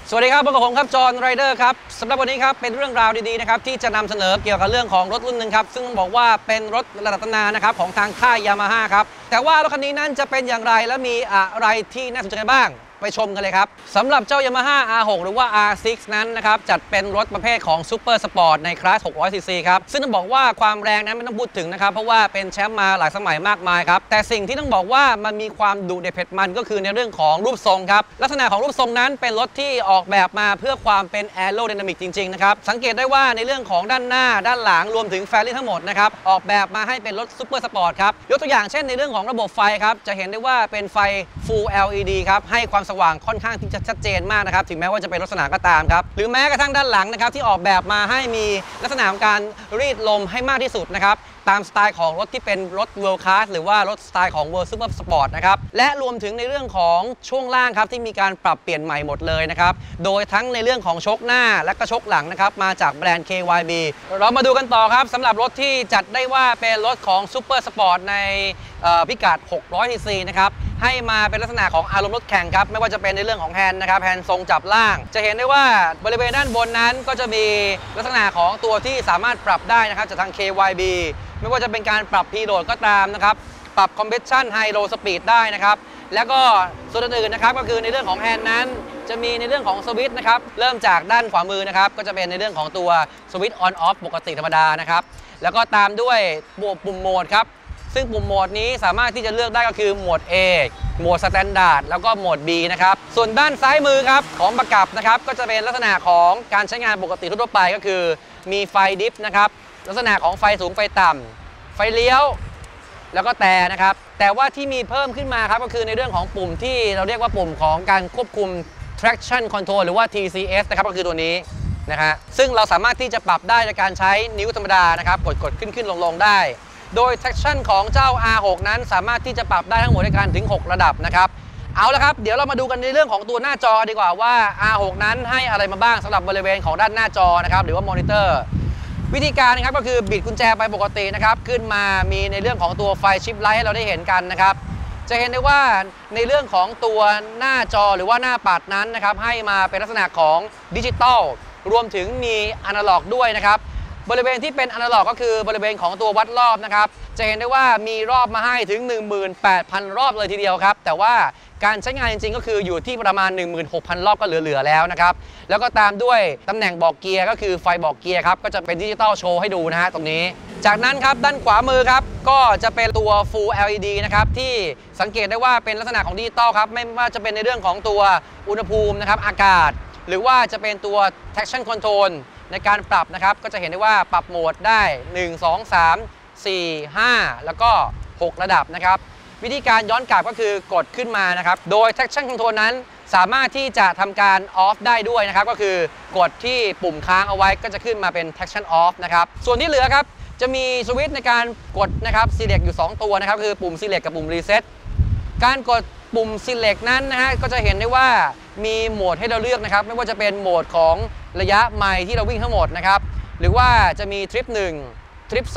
สวัสดีครับพบกับผมครับจอห์นไรเดอร์ครับสำหรับวันนี้ครับเป็นเรื่องราวดีๆนะครับที่จะนำเสนอเกี่ยวกับเรื่องของรถรุ่นหนึ่งครับซึ่งต้องบอกว่าเป็นรถระดับตำนานนะครับของทางค่ายยามาฮ่าครับแต่ว่ารถคันนี้นั้นจะเป็นอย่างไรและมีอะไรที่น่าสนใจบ้างไปชมกันเลยครับสำหรับเจ้า Yamaha R6 หรือว่า R6 นั้นนะครับจัดเป็นรถประเภทของซูเปอร์สปอร์ตในคลาส 600cc ครับซึ่งต้องบอกว่าความแรงนั้นไม่ต้องพูดถึงนะครับเพราะว่าเป็นแชมป์มาหลายสมัยมากมายครับแต่สิ่งที่ต้องบอกว่ามันมีความดุเด็ดเผ็ดมันก็คือในเรื่องของรูปทรงครับลักษณะของรูปทรงนั้นเป็นรถที่ออกแบบมาเพื่อความเป็นแอโรไดนามิกจริงๆนะครับสังเกตได้ว่าในเรื่องของด้านหน้าด้านหลังรวมถึงแฟลิ่งทั้งหมดนะครับออกแบบมาให้เป็นรถซูเปอร์สปอร์ตครับยกตัวอย่างเช่นในเรื่องของระบบไฟครับจะเห็นได้ว่าเป็นไฟ Full LED ครับให้ความสว่างค่อนข้างที่จะชัดเจนมากนะครับถึงแม้ว่าจะเป็นรถสนามก็ตามครับหรือแม้กระทั่งด้านหลังนะครับที่ออกแบบมาให้มีลักษณะของการรีดลมให้มากที่สุดนะครับตามสไตล์ของรถที่เป็นรถ World Class หรือว่ารถสไตล์ของ World Super Sport นะครับและรวมถึงในเรื่องของช่วงล่างครับที่มีการปรับเปลี่ยนใหม่หมดเลยนะครับโดยทั้งในเรื่องของชกหน้าและก็ชกหลังนะครับมาจากแบรนด์ KYB เรามาดูกันต่อครับสำหรับรถที่จัดได้ว่าเป็นรถของ Super Sport ในพิกัด 600cc นะครับให้มาเป็นลักษณะของอารมณ์รถแข่งครับไม่ว่าจะเป็นในเรื่องของแฮนด์นะครับแฮนด์ทรงจับล่างจะเห็นได้ว่าบริเวณด้านบนนั้นก็จะมีลักษณะของตัวที่สามารถปรับได้นะครับจากทาง KYB ไม่ว่าจะเป็นการปรับพีโหลดก็ตามนะครับปรับคอมเพรสชันไฮโลสปีดได้นะครับแล้วก็ส่วนอื่นๆนะครับก็คือในเรื่องของแฮนด์นั้นจะมีในเรื่องของสวิตช์นะครับเริ่มจากด้านขวามือนะครับก็จะเป็นในเรื่องของตัวสวิตช์ออนออฟปกติธรรมดานะครับแล้วก็ตามด้วยปุ่มโหมดครับซึ่งปุ่มโหมดนี้สามารถที่จะเลือกได้ก็คือโหมด A โหมด Standard แล้วก็โหมด B นะครับส่วนด้านซ้ายมือครับของประกับนะครับก็จะเป็นลักษณะของการใช้งานปกติทั่วไปก็คือมีไฟดิฟนะครับลักษณะของไฟสูงไฟต่ำไฟเลี้ยวแล้วก็แต่นะครับแต่ว่าที่มีเพิ่มขึ้นมาครับก็คือในเรื่องของปุ่มที่เราเรียกว่าปุ่มของการควบคุม traction control หรือว่า TCS นะครับก็คือตัวนี้นะฮะซึ่งเราสามารถที่จะปรับได้ในการใช้นิ้วธรรมดานะครับกดขึ้นลงได้โดย traction ของเจ้า R6 นั้นสามารถที่จะปรับได้ทั้งหมดในการถึง6ระดับนะครับเอาละครับเดี๋ยวเรามาดูกันในเรื่องของตัวหน้าจอดีกว่าว่า R6 นั้นให้อะไรมาบ้างสำหรับบริเวณของด้านหน้าจอนะครับหรือว่ามอนิเตอร์วิธีการนะครับก็คือบิดกุญแจไปปกตินะครับขึ้นมามีในเรื่องของตัวไฟชิปไลท์ให้เราได้เห็นกันนะครับจะเห็นได้ว่าในเรื่องของตัวหน้าจอหรือว่าหน้าปัดนั้นนะครับให้มาเป็นลักษณะของดิจิตอลรวมถึงมีอนาล็อกด้วยนะครับบริเวณที่เป็นอนาล็อกก็คือบริเวณของตัววัดรอบนะครับจะเห็นได้ว่ามีรอบมาให้ถึง 18,000 รอบเลยทีเดียวครับแต่ว่าการใช้งานจริงๆก็คืออยู่ที่ประมาณ 16,000 รอบก็เหลือๆแล้วนะครับแล้วก็ตามด้วยตำแหน่งบอกเกียร์ก็คือไฟบอกเกียร์ครับก็จะเป็นดิจิตอลโชว์ให้ดูนะฮะตรงนี้จากนั้นครับด้านขวามือครับก็จะเป็นตัว Full LED นะครับที่สังเกตได้ว่าเป็นลักษณะของดิจิตอลครับไม่ว่าจะเป็นในเรื่องของตัวอุณหภูมินะครับอากาศหรือว่าจะเป็นตัว traction control ในการปรับนะครับก็จะเห็นได้ว่าปรับโหมดได้1 2 3 4 5แล้วก็6ระดับนะครับวิธีการย้อนกลับก็คือกดขึ้นมานะครับโดย traction control นั้นสามารถที่จะทำการ off ได้ด้วยนะครับก็คือกดที่ปุ่มค้างเอาไว้ก็จะขึ้นมาเป็น traction off นะครับส่วนที่เหลือครับจะมีสวิตช์ในการกดนะครับ select อยู่2ตัวนะครับคือปุ่ม select กับปุ่ม reset การกดปุ่ม select นั้นนะฮะก็จะเห็นได้ว่ามีโหมดให้เราเลือกนะครับไม่ว่าจะเป็นโหมดของระยะไมล์ที่เราวิ่งทั้งหมดนะครับหรือว่าจะมีทริป1ทริป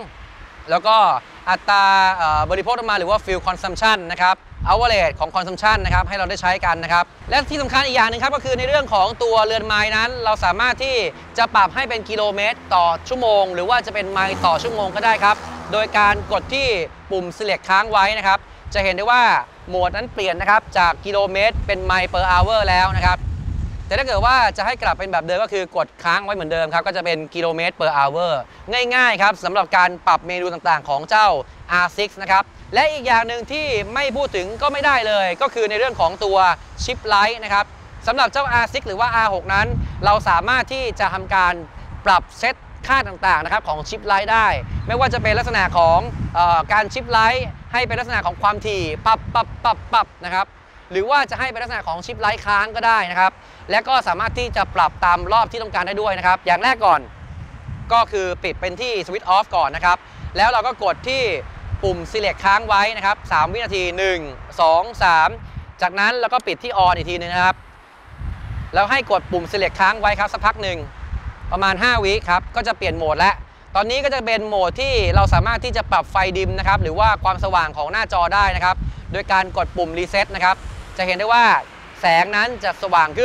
2แล้วก็อัตราบริโภคน้ำมันหรือว่า fuel consumption นะครับ average ของ consumption นะครับให้เราได้ใช้กันนะครับและที่สำคัญอีกอย่างนึงครับก็คือในเรื่องของตัวเรือนไมล์นั้นเราสามารถที่จะปรับให้เป็นกิโลเมตรต่อชั่วโมงหรือว่าจะเป็นไมล์ต่อชั่วโมงก็ได้ครับโดยการกดที่ปุ่ม select ค้างไว้นะครับจะเห็นได้ว่าโหมดนั้นเปลี่ยนนะครับจากกิโลเมตรเป็นไมล์ per hour แล้วนะครับแต่ถ้าเกิดว่าจะให้กลับเป็นแบบเดิมก็คือกดค้างไว้เหมือนเดิมครับก็จะเป็นกิโลเมตร per hour ง่ายๆครับสำหรับการปรับเมนูต่างๆของเจ้า R6 นะครับและอีกอย่างหนึ่งที่ไม่พูดถึงก็ไม่ได้เลยก็คือในเรื่องของตัวชิปไลท์นะครับสำหรับเจ้า R6 หรือว่า R6 นั้นเราสามารถที่จะทำการปรับเซตค่าต่างๆนะครับของชิปไลท์ได้ไม่ว่าจะเป็นลักษณะของการชิปไลท์ให้เป็นลักษณะของความถี่ปับนะครับหรือว่าจะให้เป็นลักษณะของชิปไลท์ค้างก็ได้นะครับและก็สามารถที่จะปรับตามรอบที่ต้องการได้ด้วยนะครับอย่างแรกก่อนก็คือปิดเป็นที่สวิตช์ออฟก่อนนะครับแล้วเราก็กดที่ปุ่ม select ค้างไว้นะครับ3 วินาที1 2 3จากนั้นเราก็ปิดที่ on อีกทีนึงนะครับแล้วให้กดปุ่ม select ค้างไว้ครับสักพักหนึ่งประมาณ5 วิครับก็จะเปลี่ยนโหมดแล้วตอนนี้ก็จะเป็นโหมดที่เราสามารถที่จะปรับไฟดิมนะครับหรือว่าความสว่างของหน้าจอได้นะครับโดยการกดปุ่ม reset นะครับจะเห็นได้ว่าแสงนั้นจะสว่างขึ้น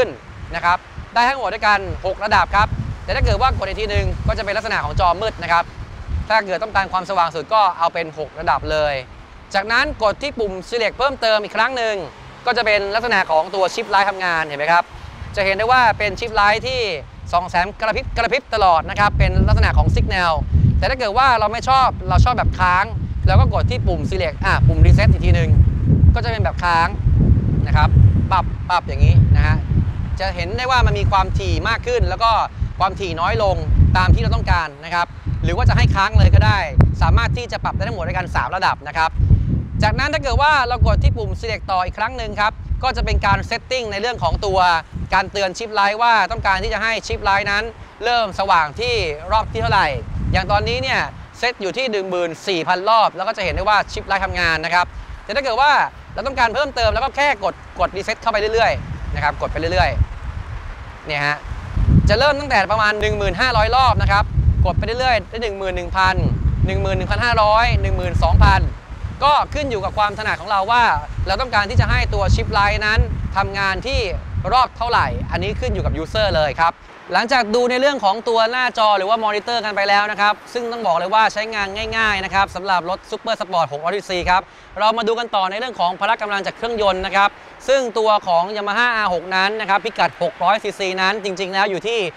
นะครับได้ทั้งหมดด้วยกัน6ระดับครับแต่ถ้าเกิดว่ากดอีกทีนึงก็จะเป็นลักษณะของจอมืดนะครับถ้าเกิดต้องการความสว่างสุดก็เอาเป็น6ระดับเลยจากนั้นกดที่ปุ่ม select เพิ่มเติมอีกครั้งหนึ่งก็จะเป็นลักษณะของตัวชิปไลท์ทำงานเห็นไหมครับจะเห็นได้ว่าเป็นชิปไลท์ที่ส่องแสงกระพริบตลอดนะครับเป็นลักษณะของ signal แต่ถ้าเกิดว่าเราไม่ชอบเราชอบแบบค้างแล้วก็กดที่ปุ่ม select ปุ่ม reset อีกทีนึงก็จะเป็นแบบค้างนะครับปรับอย่างนี้นะฮะจะเห็นได้ว่ามันมีความถี่มากขึ้นแล้วก็ความถี่น้อยลงตามที่เราต้องการนะครับหรือว่าจะให้ค้างเลยก็ได้สามารถที่จะปรับได้ทั้งหมดด้วยกัน3ระดับนะครับจากนั้นถ้าเกิดว่าเรากดที่ปุ่ม select ต่ออีกครั้งหนึ่งครับก็จะเป็นการเซตติ้งในเรื่องของตัวการเตือนชิปไลท์ว่าต้องการที่จะให้ชิปไลท์นั้นเริ่มสว่างที่รอบที่เท่าไหร่อย่างตอนนี้เนี่ยเซตอยู่ที่ 14,000 รอบแล้วก็จะเห็นได้ว่าชิปไลท์ทำงานนะครับแต่ถ้าเกิดว่าเราต้องการเพิ่มเติมแล้วก็แค่กดรีเซ็ตเข้าไปเรื่อยๆนะครับกดไปเรื่อยๆเนี่ยฮะจะเริ่มตั้งแต่ประมาณ 1,500 รอบนะครับกดไปเรื่อยๆได้ 11,000 11,500 12,000 ก็ขึ้นอยู่กับความถนัดของเราว่าเราต้องการที่จะให้ตัวชิปไลท์นั้นทำงานที่รอบเท่าไหร่อันนี้ขึ้นอยู่กับยูเซอร์เลยครับหลังจากดูในเรื่องของตัวหน้าจอหรือว่ามอนิเตอร์กันไปแล้วนะครับซึ่งต้องบอกเลยว่าใช้งานง่ายๆนะครับสำหรับรถซุปเปอร์สปอร์ต600 cc ครับเรามาดูกันต่อในเรื่องของพละกำลังจากเครื่องยนต์นะครับซึ่งตัวของ Yamaha R6 นั้นนะครับพิกัด600 cc นั้นจริงๆแล้วอยู่ที่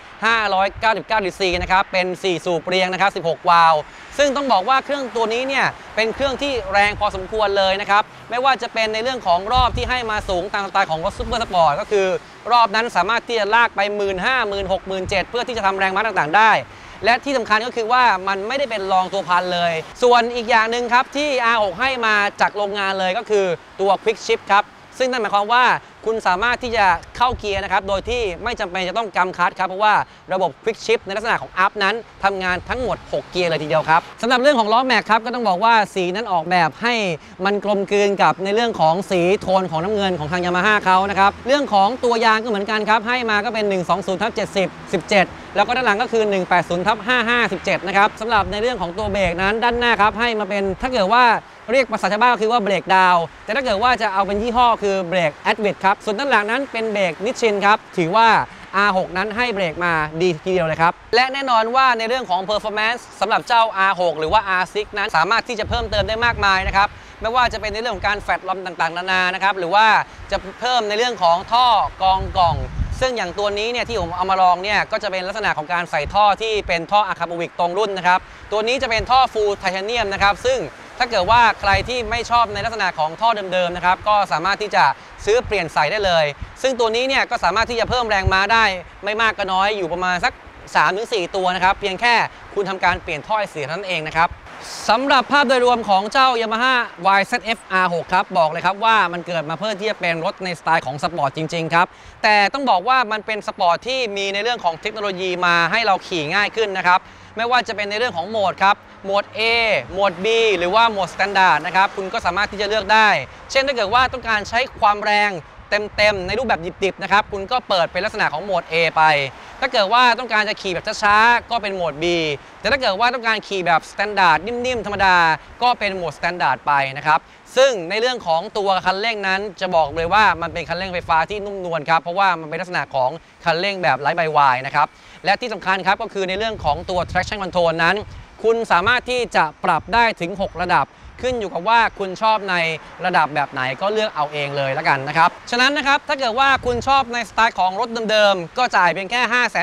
599 cc นะครับเป็น4สูบเรียงนะครับ16 วาล์วซึ่งต้องบอกว่าเครื่องตัวนี้เนี่ยเป็นเครื่องที่แรงพอสมควรเลยนะครับไม่ว่าจะเป็นในเรื่องของรอบที่ให้มาสูงตามสไตล์ของรถซุปเปอร์สปอร์ตก็คือรอบนั้นสามารถที่จะลากไป 15,000 16,000 17,000 เพื่อที่จะทำแรงม้าต่างๆได้และที่สำคัญก็คือว่ามันไม่ได้เป็นรองตัวพันเลยส่วนอีกอย่างหนึ่งครับที่ R6 ให้มาจากโรงงานเลยก็คือตัว Quick Shift ครับซึ่งนั่นหมายความว่าคุณสามารถที่จะเข้าเกียร์นะครับโดยที่ไม่จำเป็นจะต้องกำคลัตช์ครับเพราะว่าระบบ Quick Shift ในลักษณะของ Up นั้นทำงานทั้งหมด6เกียร์เลยทีเดียวครับสำหรับเรื่องของล้อแม็กครับก็ต้องบอกว่าสีนั้นออกแบบให้มันกลมกลืนกับในเรื่องของสีโทนของน้ำเงินของทาง Yamaha เขานะครับเรื่องของตัวยางก็เหมือนกันครับให้มาก็เป็น 120/70/17 แล้วก็ด้านหลังก็คือ 180/55/17 นะครับสำหรับในเรื่องของตัวเบรกนั้นด้านหน้าครับให้มาเป็นถ้าเกิดว่าเรียกภาษาชาวบ้านก็คือว่าเบรกดาวแต่ถ้าเกิดว่าจะเอาเป็นยี่ห้อคือเบรกแอดวิดครับส่วนด้านหลังนั้นเป็นเบรกนิชชินครับถือว่า R6 นั้นให้เบรกมาดีทีเดียวเลยครับและแน่นอนว่าในเรื่องของ performance สำหรับเจ้า R6 หรือว่า R6 นั้นสามารถที่จะเพิ่มเติมได้มากมายนะครับไม่ว่าจะเป็นในเรื่องของการแฟตลมต่างๆนานานะครับหรือว่าจะเพิ่มในเรื่องของท่อกรองกล่องซึ่งอย่างตัวนี้เนี่ยที่ผมเอามาลองเนี่ยก็จะเป็นลักษณะของการใส่ท่อที่เป็นท่ออะคาโบวิกตรงรุ่นนะครับตัวนี้จะเป็นท่อฟูลไทเทเนียมนะครับซึ่งถ้าเกิดว่าใครที่ไม่ชอบในลักษณะของท่อเดิมๆนะครับก็สามารถที่จะซื้อเปลี่ยนใส่ได้เลยซึ่งตัวนี้เนี่ยก็สามารถที่จะเพิ่มแรงม้าได้ไม่มากก็น้อยอยู่ประมาณสัก 3-4 ตัวนะครับเพียงแค่คุณทำการเปลี่ยนท่อไอเสียเท่านั้นเองนะครับสำหรับภาพโดยรวมของเจ้า Yamaha YZF R6 ครับบอกเลยครับว่ามันเกิดมาเพื่อที่จะเป็นรถในสไตล์ของสปอร์ตจริงๆครับแต่ต้องบอกว่ามันเป็นสปอร์ตที่มีในเรื่องของเทคโนโลยีมาให้เราขี่ง่ายขึ้นนะครับไม่ว่าจะเป็นในเรื่องของโหมดครับโหมด A โหมด B หรือว่าโหมด Standard นะครับคุณก็สามารถที่จะเลือกได้เช่นถ้าเกิดว่าต้องการใช้ความแรงเต็มในรูปแบบดิบๆนะครับคุณก็เปิดเป็นลักษณะของโหมด A ไปถ้าเกิดว่าต้องการจะขี่แบบช้าๆก็เป็นโหมด B แต่ถ้าเกิดว่าต้องการขี่แบบ Standard นิ่มๆธรรมดาก็เป็นโหมด Standard ไปนะครับซึ่งในเรื่องของตัวคันเร่งนั้นจะบอกเลยว่ามันเป็นคันเร่งไฟฟ้าที่นุ่มนวลครับเพราะว่ามันเป็นลักษณะของคันเร่งแบบไร้ใบวายนะครับและที่สำคัญครับก็คือในเรื่องของตัว traction control นั้นคุณสามารถที่จะปรับได้ถึง6ระดับขึ้นอยู่กับว่าคุณชอบในระดับแบบไหนก็เลือกเอาเองเลยละกันนะครับฉะนั้นนะครับถ้าเกิดว่าคุณชอบในสไตล์ของรถเดิมๆก็จ่ายเพียงแค่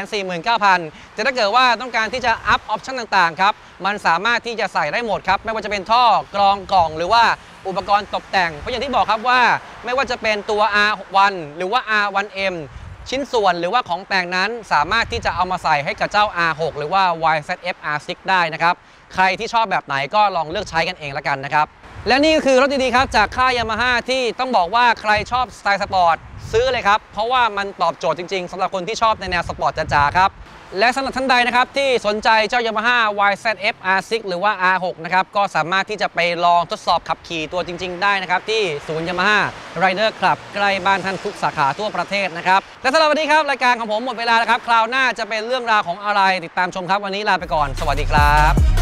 549,000 แต่ถ้าเกิดว่าต้องการที่จะอัพออปชั่นต่างๆครับมันสามารถที่จะใส่ได้หมดครับไม่ว่าจะเป็นท่อกรองกล่องหรือว่าอุปกรณ์ตกแต่งเพราะอย่างที่บอกครับว่าไม่ว่าจะเป็นตัว R1 หรือว่า R1M ชิ้นส่วนหรือว่าของแต่งนั้นสามารถที่จะเอามาใส่ให้กับเจ้า R6 หรือว่า YZF R6 ได้นะครับใครที่ชอบแบบไหนก็ลองเลือกใช้กันเองละกันนะครับและนี่ก็คือรถดีๆครับจากค่าย Yamaha ที่ต้องบอกว่าใครชอบสไตล์สปอร์ตซื้อเลยครับเพราะว่ามันตอบโจทย์จริงๆสำหรับคนที่ชอบในแนวสปอร์ตจ๋าๆครับและสำหรับท่านใดนะครับที่สนใจเจ้า Yamaha YZF R6 หรือว่า R6 นะครับก็สามารถที่จะไปลองทดสอบขับขี่ตัวจริงๆได้นะครับที่ศูนย์ Yamaha Rider Club ใกล้บ้านท่านทุกสาขาทั่วประเทศนะครับและสำหรับวันนี้ครับรายการของผมหมดเวลาแล้วครับคราวหน้าจะเป็นเรื่องราวของอะไรติดตามชมครับวันนี้ลาไปก่อนสวัสดีครับ